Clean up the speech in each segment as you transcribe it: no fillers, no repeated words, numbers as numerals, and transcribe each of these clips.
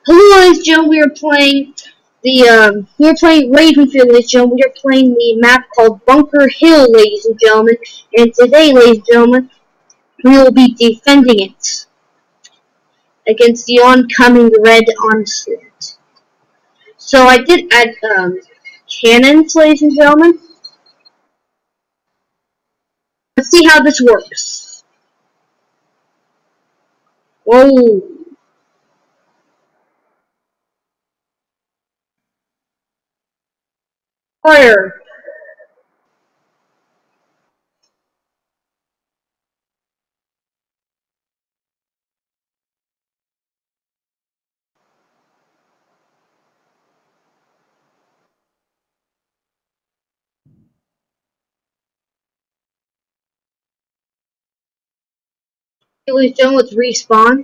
Hello, ladies and gentlemen. We are playing Ravenfield, ladies and gentlemen. We are playing the map called Bunker Hill, ladies and gentlemen. And today, ladies and gentlemen, we will be defending it against the oncoming red onslaught. So I did add cannons, ladies and gentlemen. Let's see how this works. Whoa. Fire. Okay, ladies and gentlemen, let's respawn.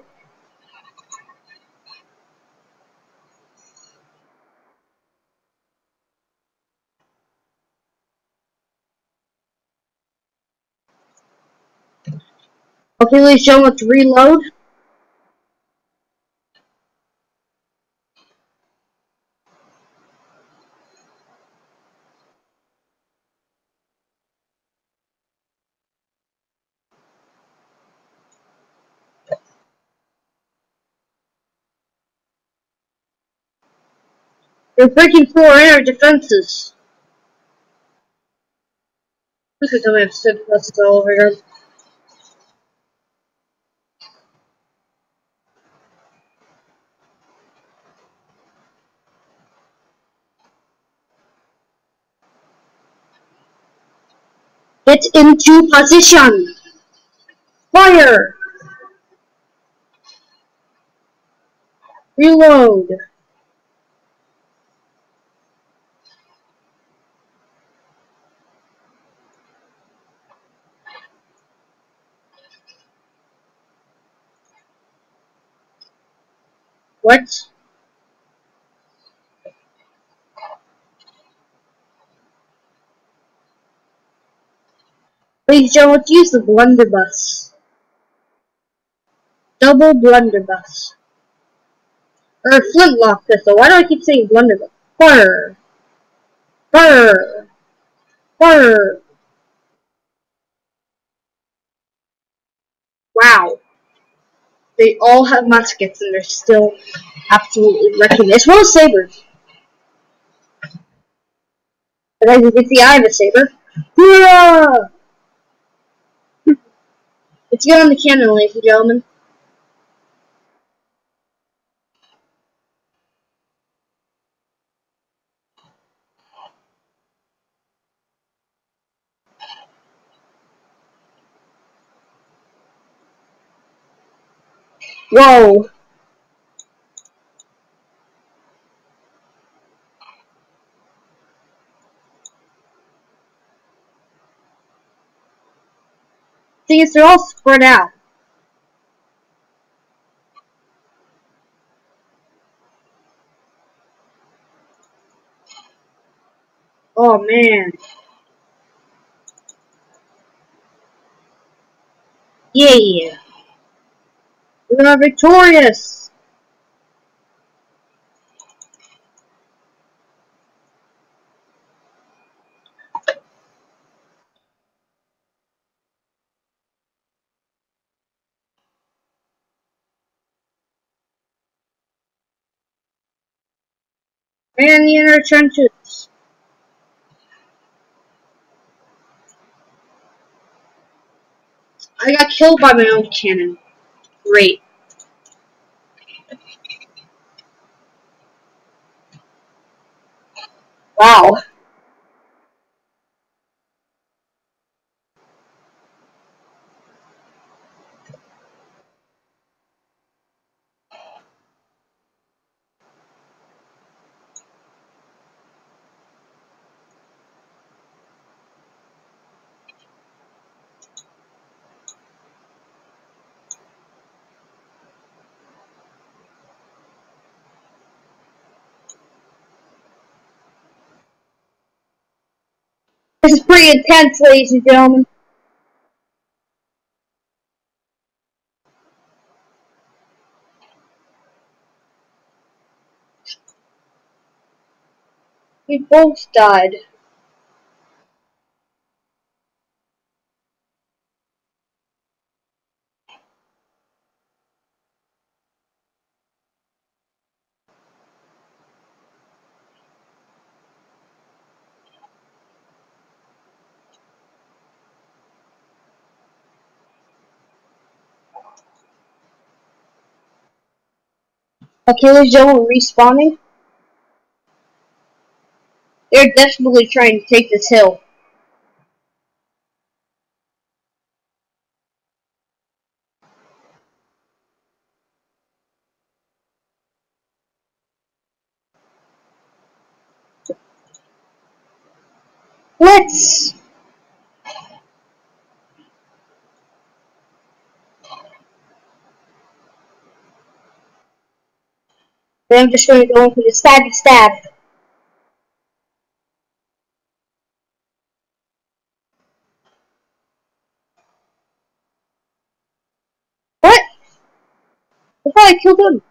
Okay, ladies and gentlemen, let's reload. They're breaking through our inner defenses. Look at them, I have said this all over here. Get into position! Fire! Reload! What? Ladies and gentlemen, let's use the blunderbuss. Double blunderbuss. Or flintlock pistol. Why do I keep saying blunderbuss? Fire! Fire! Fire! Wow. They all have muskets and they're still absolutely wrecking it. As well as sabers. But as you can see, I have a saber. Hurrah! Let's get on the cannon, ladies and gentlemen. Whoa! Thing is, they're all spread out. Oh man. Yeah! We are victorious! Man in the inner trenches. I got killed by my own cannon. Great. Wow. This is pretty intense, ladies and gentlemen. We both died. Okay, ladies and gentlemen, respawning. They're desperately trying to take this hill. Let's. Then I'm just going to go in for the stabby stab. What? I thought I killed him.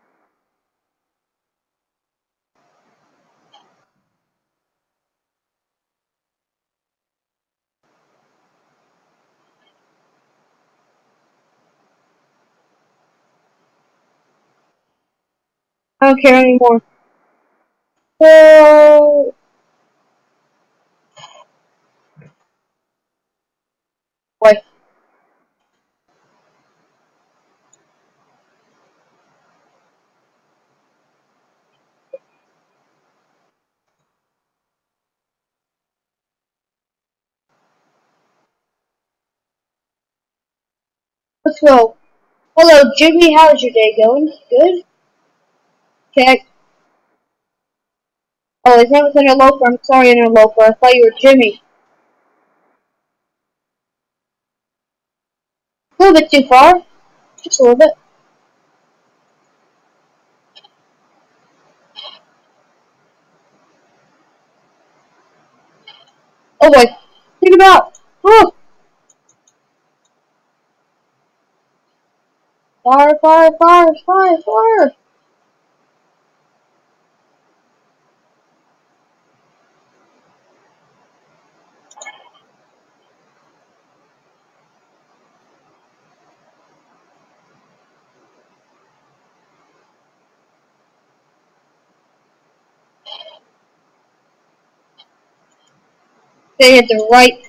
I don't care anymore. Oh. Boy. Let's go. Hello, Jimmy. How's your day going? Good? Okay. Oh, his name was Interloper. I'm sorry, Interloper. I thought you were Jimmy. A little bit too far. Just a little bit. Oh boy. Think about. Oh! Fire, fire, fire, fire, fire! They hit the right.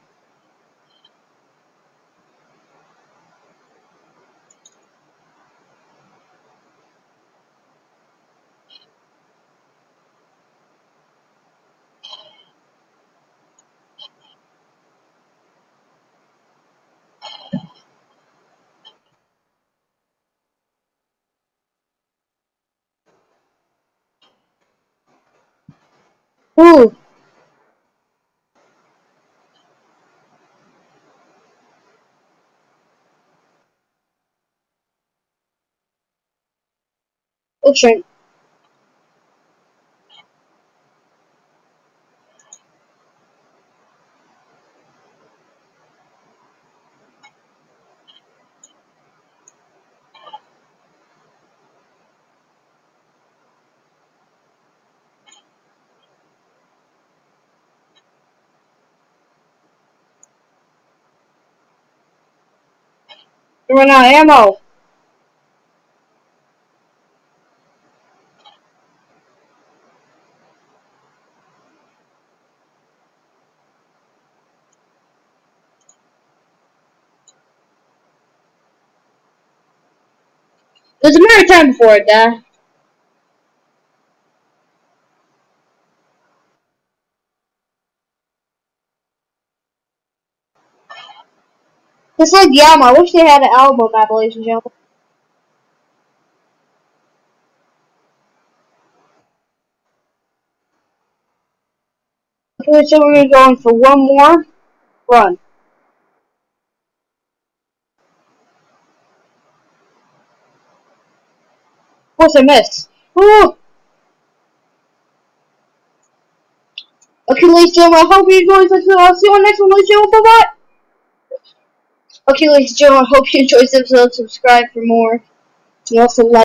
Ooh. Oh shit. They run out of ammo. There's a matter of time before it died. Just like the album. I wish they had an album map, ladies and gentlemen. Okay, so we're gonna go in for one more run. Of course I missed. Ooh. Okay, ladies and gentlemen, I hope you enjoyed this episode. I'll see you on the next one, ladies and gentlemen. Bye-bye. Okay, ladies and gentlemen, I hope you enjoyed this episode. Subscribe for more. You also like